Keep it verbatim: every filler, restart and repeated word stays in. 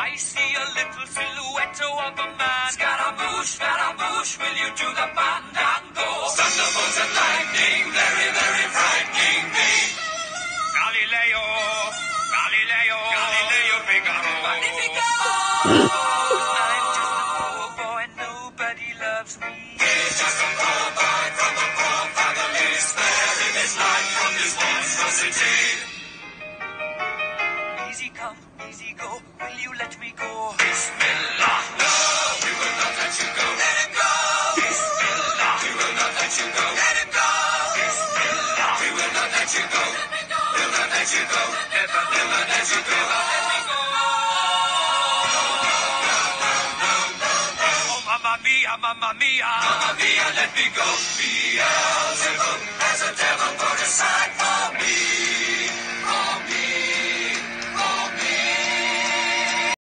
I see a little silhouette of a man. Scaramouche, Scaramouche, will you do the fandango? Thunderbolts and lightning, very, very frightening me. Galileo, Galileo, Galileo Figaro. Magnifico! I'm just a poor boy, nobody loves me. He's just a poor boy from a poor family, sparing his life from this monstrosity. Easy come, easy go, will you let me go? Bismillah, no, we will not let you go. Let him go. Bismillah, we will not let you go. Let him go. Bismillah, we will not let you go. Let me go. We'll not let you go. Never, never let you go. Let me go. Oh, mamma mia, mamma mia, mamma mia, let me go. Beelzebub has a devil put aside for me.